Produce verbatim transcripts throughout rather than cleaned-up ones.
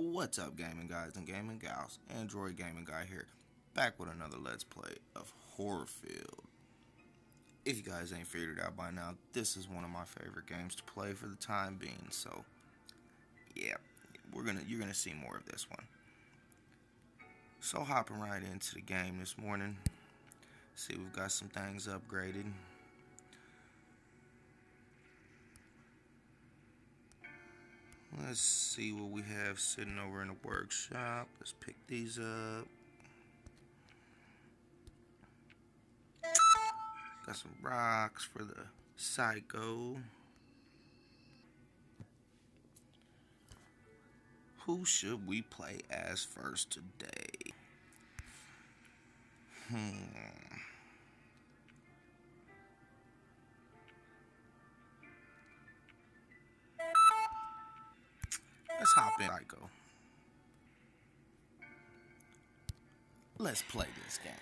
What's up, gaming guys and gaming gals? Android Gaming Guy here, back with another Let's Play of Horrorfield. If you guys ain't figured it out by now, this is one of my favorite games to play for the time being. So, yeah, we're gonna you're gonna see more of this one. So hopping right into the game this morning. See, we've got some things upgraded. Let's see what we have sitting over in the workshop. Let's pick these up. Got some rocks for the psycho. Who should we play as first today? Hmm. Let's hop in psycho. Let's play this game.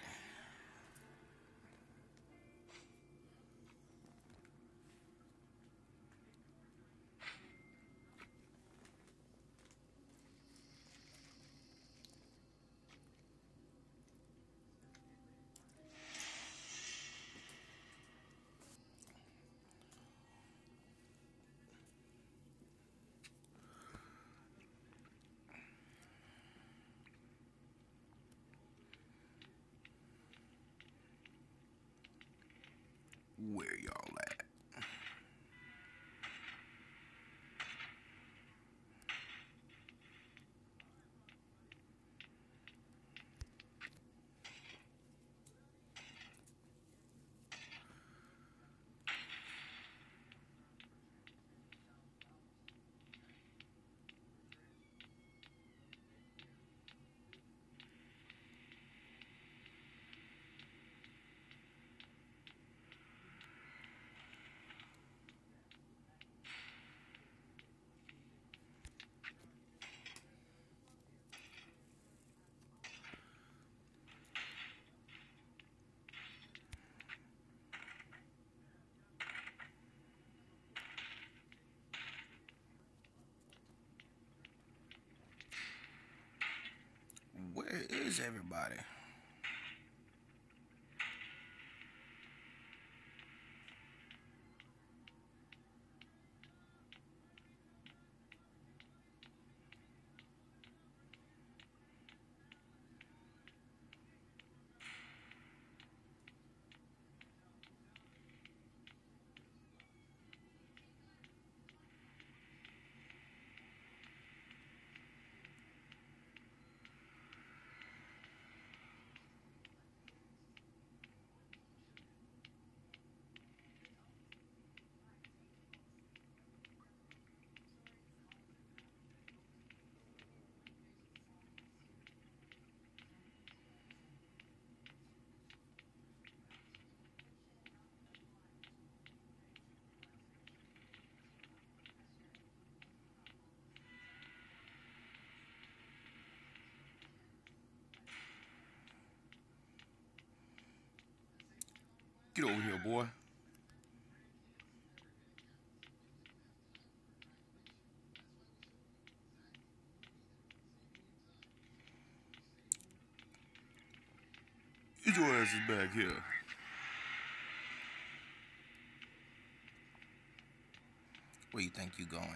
Where y'all at? Where is everybody? Get over here, boy. Get your asses back here. Where you think you going?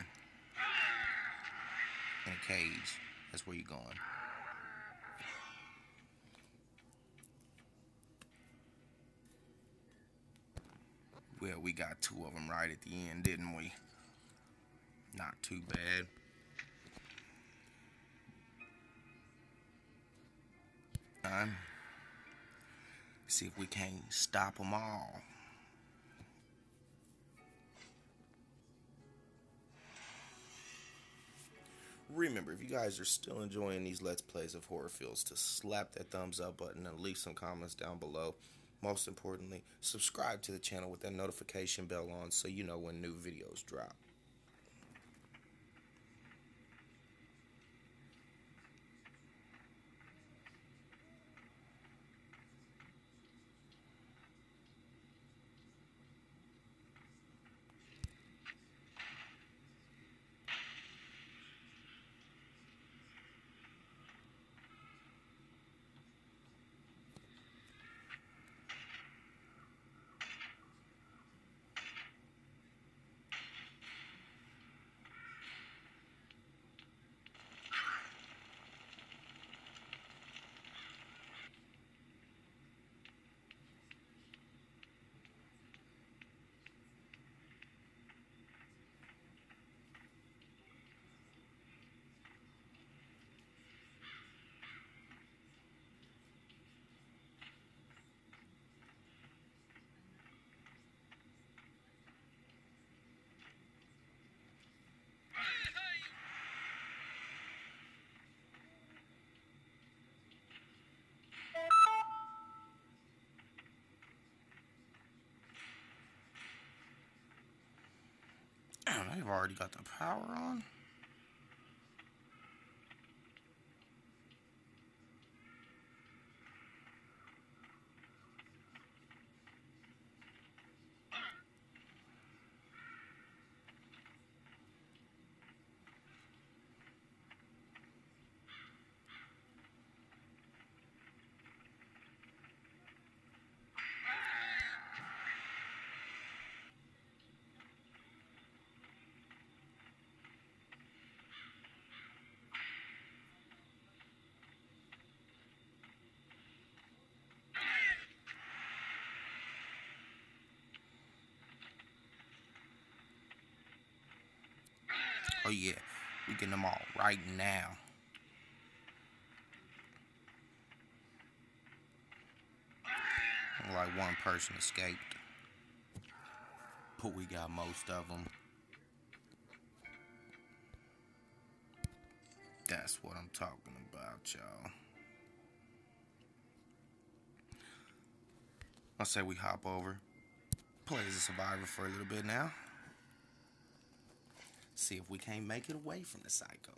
In a cage. That's where you going. Well, we got two of them right at the end, didn't we? Not too bad. Time. See if we can't stop them all. Remember, if you guys are still enjoying these Let's Plays of Horrorfields, to slap that thumbs up button and leave some comments down below. Most importantly, subscribe to the channel with that notification bell on so you know when new videos drop. I've already got the power on. Oh yeah, we getting them all right now. Like one person escaped, but we got most of them. That's what I'm talking about, y'all. I say we hop over, play as a survivor for a little bit now. See if we can't make it away from the psycho.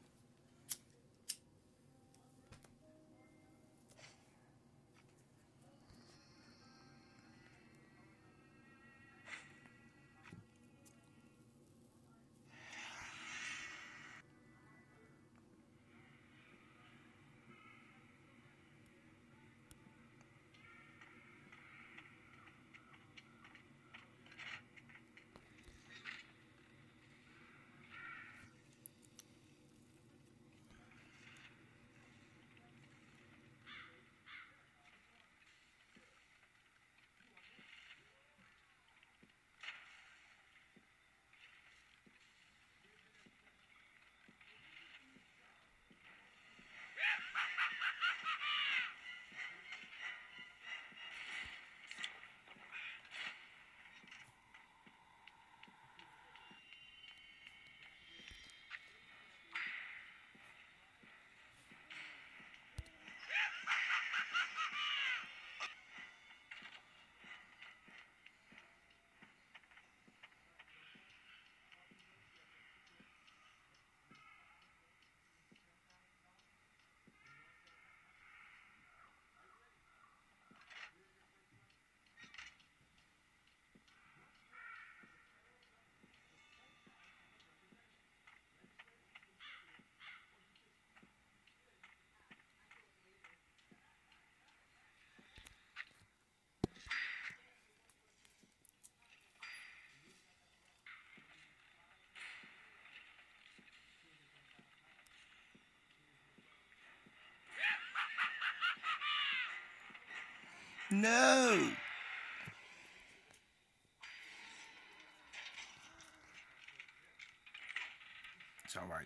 No! It's alright.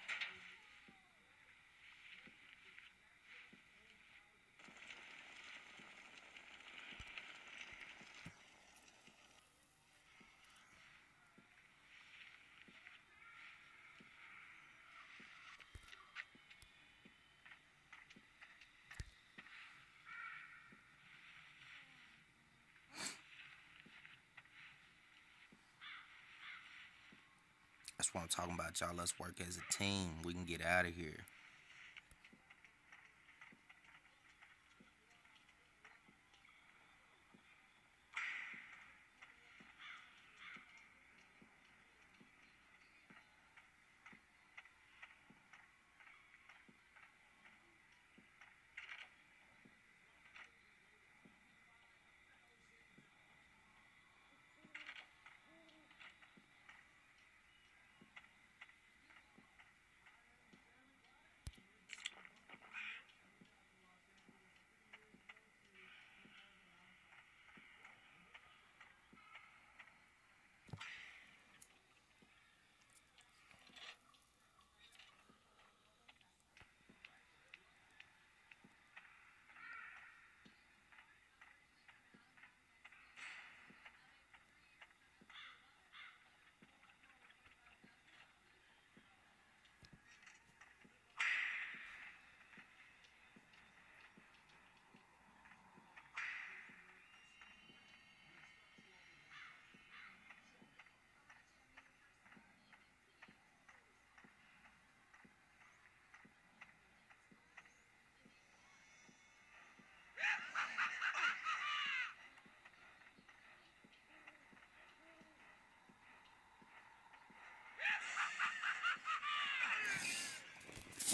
That's what I'm talking about, y'all. Let's work as a team. We can get out of here.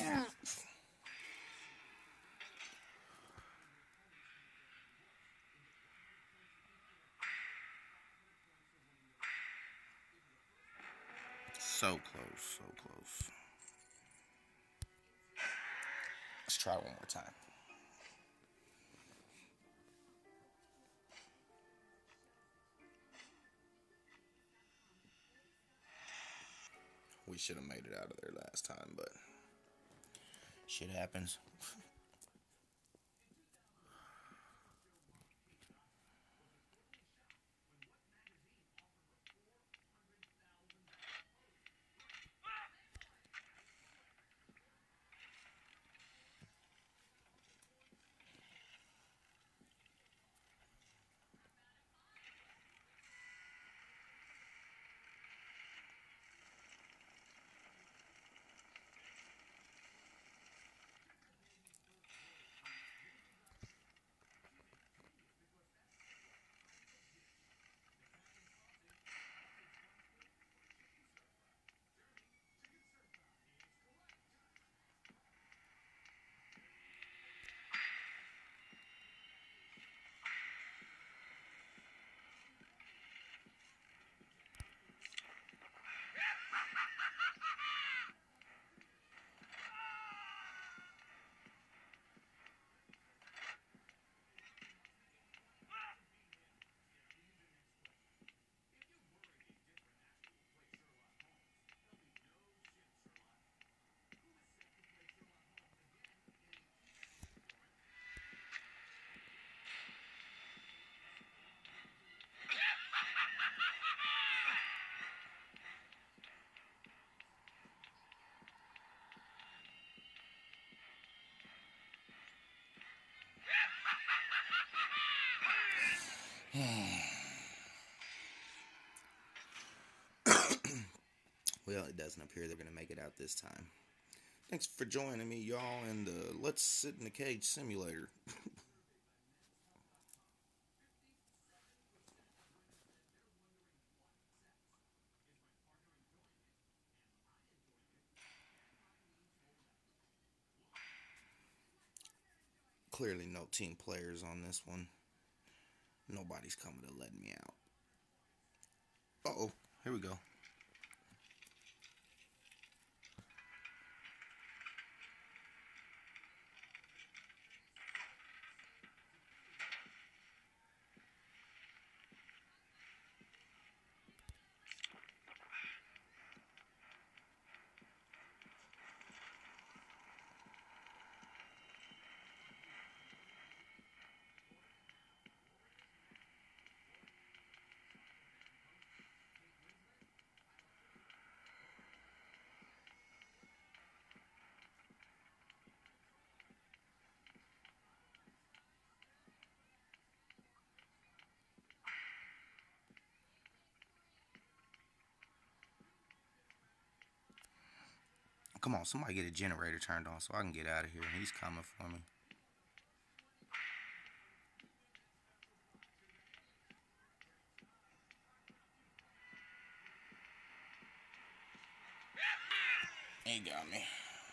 So close, so close. Let's try one more time. We should have made it out of there last time, but shit happens. Well, it doesn't appear they're going to make it out this time. Thanks for joining me, y'all, and uh, let's sit in the cage simulator. Clearly no team players on this one. Nobody's coming to let me out. Uh-oh, here we go. Come on, somebody get a generator turned on so I can get out of here. He's coming for me. He got me.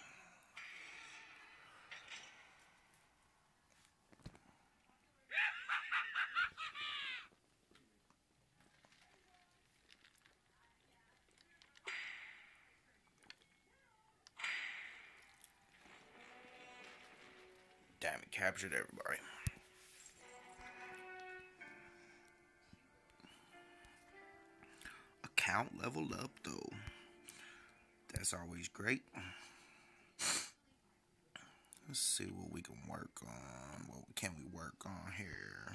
Damn, it captured everybody. Account leveled up, though. That's always great. Let's see what we can work on. What can we work on here?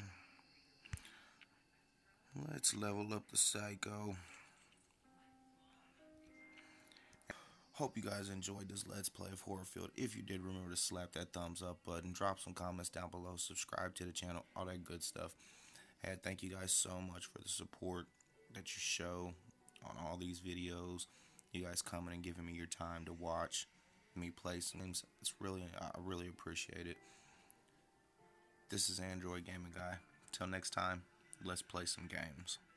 Let's level up the Psycho. Hope you guys enjoyed this Let's Play of Horrorfield. If you did, remember to slap that thumbs up button. Drop some comments down below. Subscribe to the channel. All that good stuff. And thank you guys so much for the support that you show on all these videos. You guys coming and giving me your time to watch me play some games. It's really, I really appreciate it. This is Android Gaming Guy. Till next time, let's play some games.